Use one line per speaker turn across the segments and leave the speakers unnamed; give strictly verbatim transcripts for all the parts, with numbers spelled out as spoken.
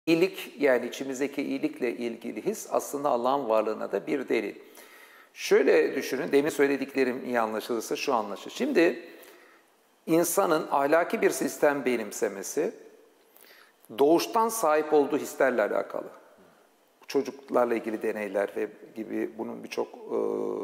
İyilik, yani içimizdeki iyilikle ilgili his aslında Allah'ın varlığına da bir delil. Şöyle düşünün, demin söylediklerim iyi anlaşılırsa şu anlaşılır. Şimdi insanın ahlaki bir sistem benimsemesi doğuştan sahip olduğu hislerle alakalı. Çocuklarla ilgili deneyler ve gibi bunun birçok e,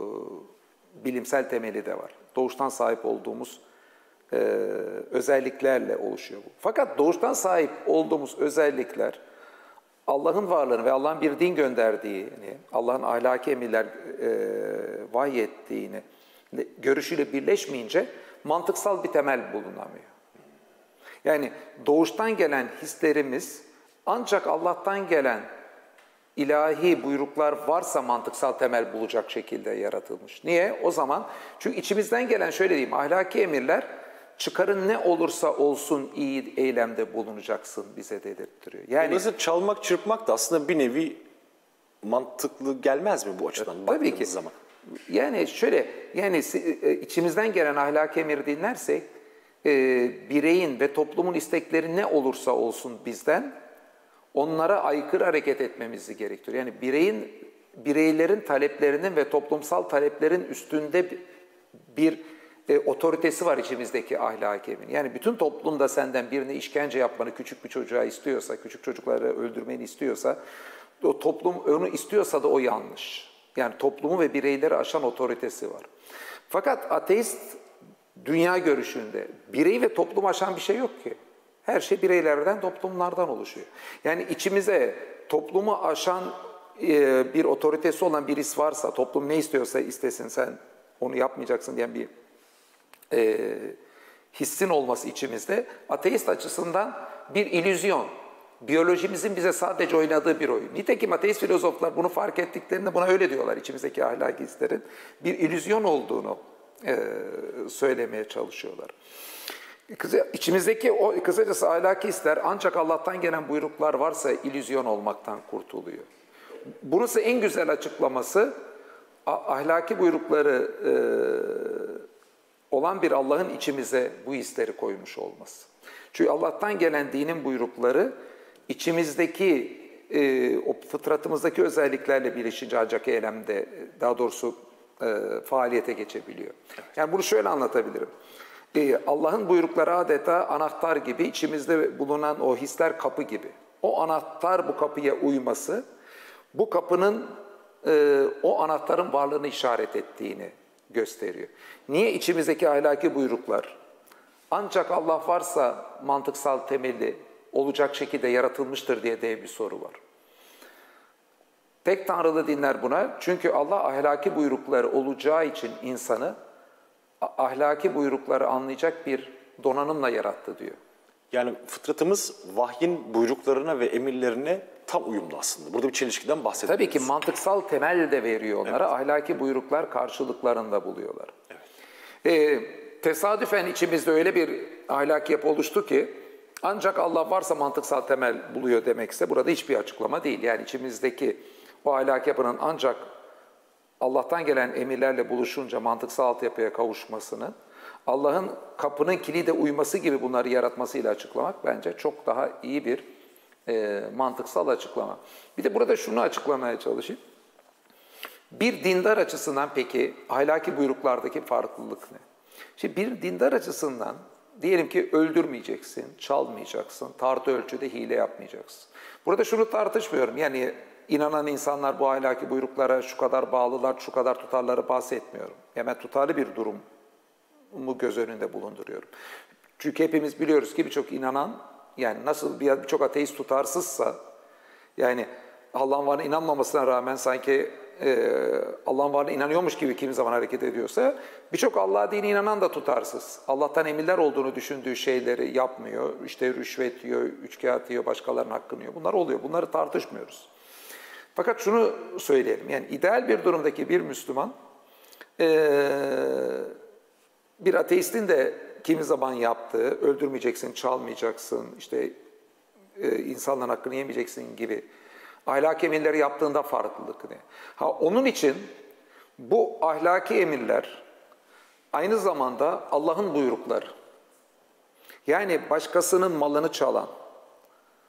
bilimsel temeli de var. Doğuştan sahip olduğumuz e, özelliklerle oluşuyor bu. Fakat doğuştan sahip olduğumuz özellikler Allah'ın varlığını ve Allah'ın bir din gönderdiğini, Allah'ın ahlaki emirler e, vahyettiğini görüşüyle birleşmeyince mantıksal bir temel bulunamıyor. Yani doğuştan gelen hislerimiz ancak Allah'tan gelen ilahi buyruklar varsa mantıksal temel bulacak şekilde yaratılmış. Niye? O zaman çünkü içimizden gelen şöyle diyeyim, ahlaki emirler çıkarın ne olursa olsun iyi eylemde bulunacaksın bize dedirtiyor. Yani
mesela çalmak, çırpmak da aslında bir nevi mantıklı gelmez mi bu açıdan
tabii
baktığımız
ki.
zaman?
Yani şöyle, yani içimizden gelen ahlaki emiri dinlersek e, bireyin ve toplumun istekleri ne olursa olsun bizden onlara aykırı hareket etmemizi gerektiriyor. Yani bireyin, bireylerin taleplerinin ve toplumsal taleplerin üstünde bir e, otoritesi var içimizdeki ahlaki emin. Yani bütün toplumda senden birine işkence yapmanı küçük bir çocuğa istiyorsa, küçük çocukları öldürmeni istiyorsa, o toplum onu istiyorsa da o yanlış. Yani toplumu ve bireyleri aşan otoritesi var. Fakat ateist dünya görüşünde birey ve toplum aşan bir şey yok ki. Her şey bireylerden, toplumlardan oluşuyor. Yani içimize toplumu aşan e, bir otoritesi olan birisi varsa, toplum ne istiyorsa istesin sen onu yapmayacaksın diyen bir e, hissin olması içimizde ateist açısından bir illüzyon. Biyolojimizin bize sadece oynadığı bir oyun. Nitekim ateist filozoflar bunu fark ettiklerinde buna öyle diyorlar, içimizdeki ahlaki hislerin bir illüzyon olduğunu e, söylemeye çalışıyorlar. İçimizdeki o kısacası ahlaki hisler ancak Allah'tan gelen buyruklar varsa illüzyon olmaktan kurtuluyor. Bunun en güzel açıklaması ahlaki buyrukları e, olan bir Allah'ın içimize bu hisleri koymuş olması. Çünkü Allah'tan gelen dinin buyrukları içimizdeki e, o fıtratımızdaki özelliklerle birleşince ancak eylemde, daha doğrusu e, faaliyete geçebiliyor. Yani bunu şöyle anlatabilirim. E, Allah'ın buyrukları adeta anahtar gibi, içimizde bulunan o hisler kapı gibi. O anahtar bu kapıya uyması, bu kapının e, o anahtarın varlığını işaret ettiğini gösteriyor. Niye içimizdeki ahlaki buyruklar ancak Allah varsa mantıksal temeli olacak şekilde yaratılmıştır diye de bir soru var. Tek tanrılı dinler buna. Çünkü Allah ahlaki buyrukları olacağı için insanı ahlaki buyrukları anlayacak bir donanımla yarattı diyor.
Yani fıtratımız vahyin buyruklarına ve emirlerine tam uyumlu aslında. Burada bir çelişkiden bahsediyoruz.
Tabii ki mantıksal temel de veriyor onlara. Evet. Ahlaki buyruklar karşılıklarında buluyorlar. Evet. Ee, tesadüfen içimizde öyle bir ahlaki yapı oluştu ki ancak Allah varsa mantıksal temel buluyor demekse burada hiçbir açıklama değil. Yani içimizdeki o ahlaki yapının ancak Allah'tan gelen emirlerle buluşunca mantıksal altyapıya kavuşmasını, Allah'ın kapının kilide uyması gibi bunları yaratmasıyla açıklamak bence çok daha iyi bir e, mantıksal açıklama. Bir de burada şunu açıklamaya çalışayım. Bir dindar açısından peki ahlaki buyruklardaki farklılık ne? Şimdi bir dindar açısından diyelim ki öldürmeyeceksin, çalmayacaksın, tartı ölçüde hile yapmayacaksın. Burada şunu tartışmıyorum. Yani inanan insanlar bu ahlaki buyruklara şu kadar bağlılar, şu kadar tutarları bahsetmiyorum. Yani ben tutarlı bir durumu göz önünde bulunduruyorum. Çünkü hepimiz biliyoruz ki birçok inanan, yani nasıl birçok ateist tutarsızsa, yani Allah'ın varlığına inanmamasına rağmen sanki e, Allah'ın varlığına inanıyormuş gibi kimi zaman hareket ediyorsa, birçok Allah'a dini inanan da tutarsız. Allah'tan emirler olduğunu düşündüğü şeyleri yapmıyor. İşte rüşvet yiyor, üçkağıt yiyor, başkalarının hakkını yiyor. Bunlar oluyor. Bunları tartışmıyoruz. Fakat şunu söyleyelim, yani ideal bir durumdaki bir Müslüman, ee, bir ateistin de kimi zaman yaptığı, öldürmeyeceksin, çalmayacaksın, işte e, insanların hakkını yemeyeceksin gibi ahlaki emirleri yaptığında farklılık ne? Ha, onun için bu ahlaki emirler aynı zamanda Allah'ın buyrukları. Yani başkasının malını çalan,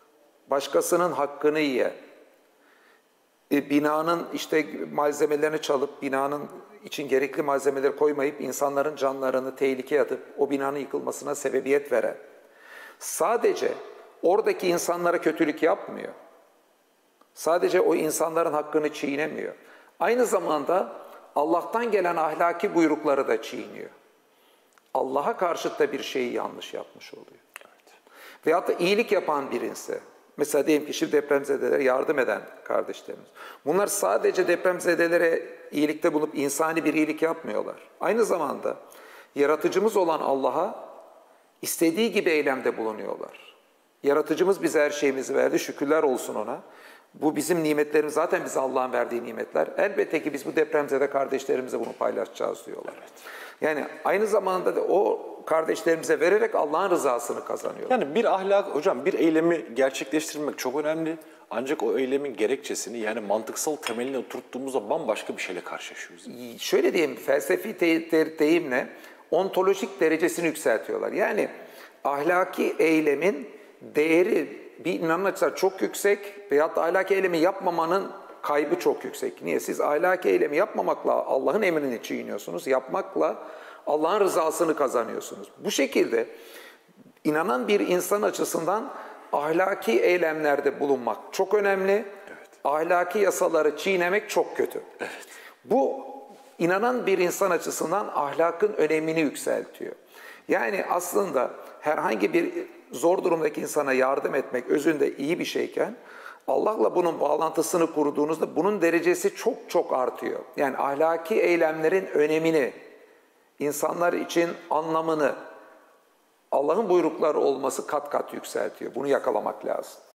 başkasının hakkını yiyen, e, binanın işte malzemelerini çalıp, binanın için gerekli malzemeleri koymayıp insanların canlarını tehlikeye atıp o binanın yıkılmasına sebebiyet veren, sadece oradaki insanlara kötülük yapmıyor. Sadece o insanların hakkını çiğnemiyor. Aynı zamanda Allah'tan gelen ahlaki buyrukları da çiğniyor. Allah'a karşıt da bir şeyi yanlış yapmış oluyor. Evet. Veyahut da iyilik yapan birisi. Mesela diyelim ki şimdi depremzedelere yardım eden kardeşlerimiz. Bunlar sadece depremzedelere iyilikte bulunup insani bir iyilik yapmıyorlar. Aynı zamanda yaratıcımız olan Allah'a istediği gibi eylemde bulunuyorlar. Yaratıcımız bize her şeyimizi verdi, şükürler olsun ona. Bu bizim nimetlerimiz, zaten bize Allah'ın verdiği nimetler. Elbette ki biz bu depremzede kardeşlerimize bunu paylaşacağız diyorlar. Evet. Yani aynı zamanda da o kardeşlerimize vererek Allah'ın rızasını kazanıyor.
Yani bir ahlak, hocam bir eylemi gerçekleştirmek çok önemli. Ancak o eylemin gerekçesini, yani mantıksal temelini oturttuğumuzda bambaşka bir şeyle karşılaşıyoruz.
Şöyle diyeyim, felsefi de, de, deyimle ontolojik derecesini yükseltiyorlar. Yani ahlaki eylemin değeri bir inanın açısından çok yüksek veyahut da ahlaki eylemi yapmamanın kaybı çok yüksek. Niye? Siz ahlaki eylemi yapmamakla Allah'ın emrini çiğniyorsunuz, yapmakla Allah'ın rızasını kazanıyorsunuz. Bu şekilde inanan bir insan açısından ahlaki eylemlerde bulunmak çok önemli. Evet. Ahlaki yasaları çiğnemek çok kötü.
Evet.
Bu inanan bir insan açısından ahlakın önemini yükseltiyor. Yani aslında herhangi bir zor durumdaki insana yardım etmek özünde iyi bir şeyken Allah'la bunun bağlantısını kurduğunuzda bunun derecesi çok çok artıyor. Yani ahlaki eylemlerin önemini, insanlar için anlamını, Allah'ın buyrukları olması kat kat yükseltiyor. Bunu yakalamak lazım.